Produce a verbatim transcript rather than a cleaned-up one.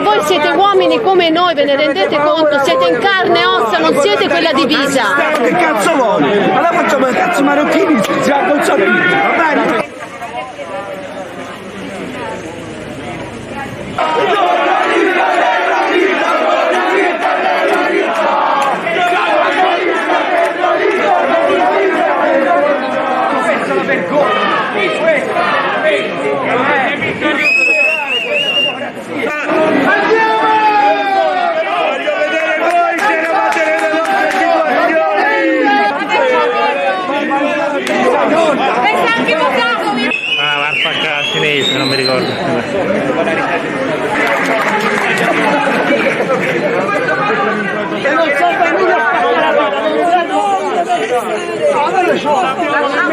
voi siete uomini come noi, ve ne rendete conto? Siete in carne e ossa, non siete quella divisa. Che cazzo vuole? Allora facciamo i cazzo marocchini, siamo consapevoli, va bene? Ah, va a spaccare cinese, non mi ricordo. E non so per me da spaccare la